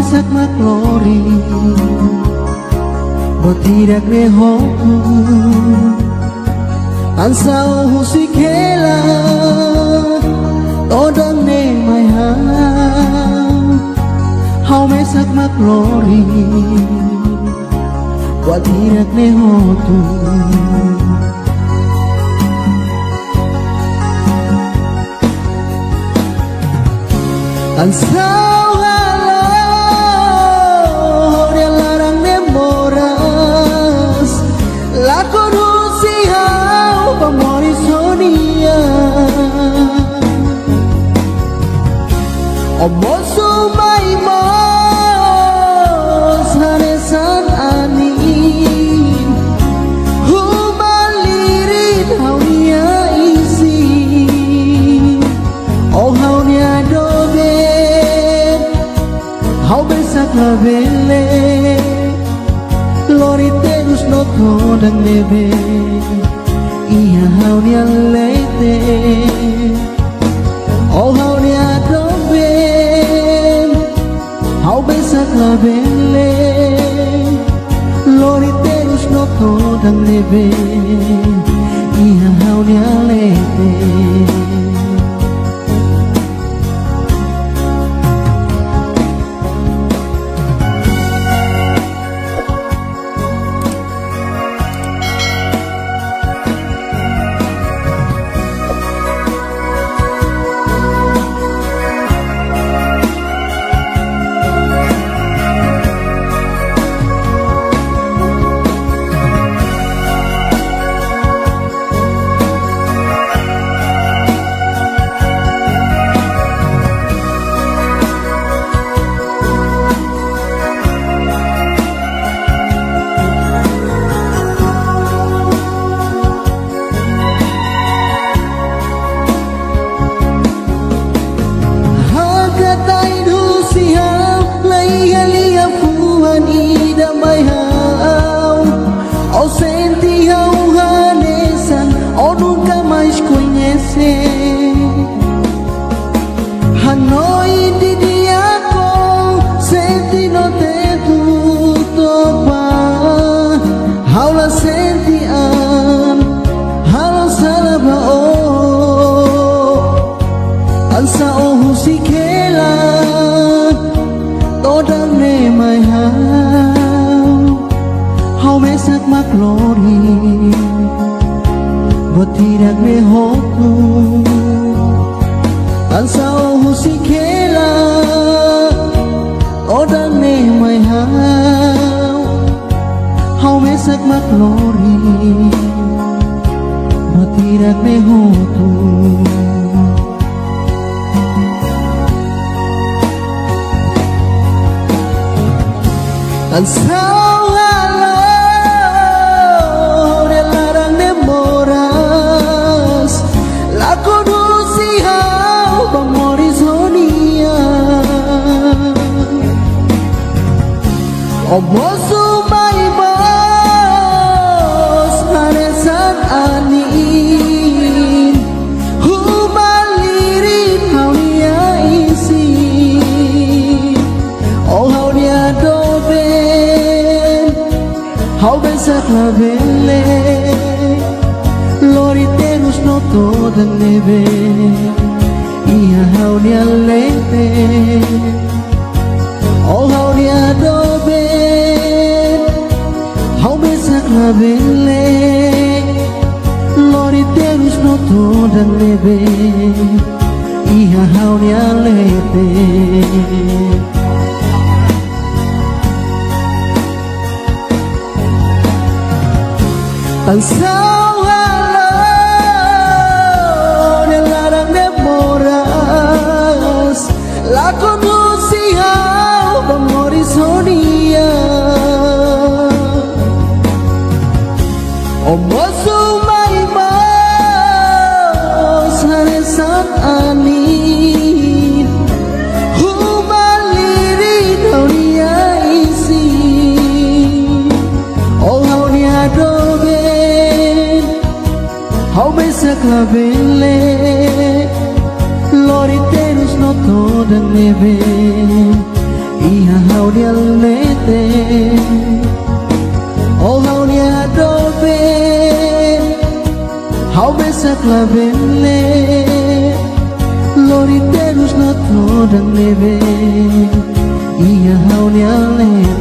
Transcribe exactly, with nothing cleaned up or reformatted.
mesak maklori Botirak ne hoku Ansau husikela Todang ne mai hau Hau mesak maklori Botirak ne hoku Ansau halau dia larang demoras Lakon husi hau pamori sonia Omosu mai mos hanesan anin Humalirin hau nia isi Oh hau nia dobe Hau besak la bele Lori terus no todang nebe Ia hau nia leite Oh hau nia dobe Hau besak la bele Lori terus no todang nebe Ia hau nia leite Hanoi di diako senti no te tutopa Haula senti an halo salaba o Ansa o husikela Todang ne mai hau Hau mesak maklori Botirak ne hoku Ansau husikela Todang ne mai hau Hau mesak maklori Botirak ne hoku Ansau halau dia larang demoras Lakon husi hau pamori sonia Omosu mai mos hanesan anin Humalirin hau nia isi Oh hau nia doben Hau besak la bele Lori terus no todang nebe Ia hau nia leite Oh hau nia doben Hau besak la bele Lori terus no todang nebe Ia hau nia leite Ansau halau dia larang demoras Lakon husi hau pamori sonia Omosu mai mos hanesan anin Humalirin hau nia isi Oh hau nia dobe Hau besak la bele Lori terus no todang nebe Ia hau dia lete oh how dia dobe how besak la belle lori terus no todang neve iya how dia lete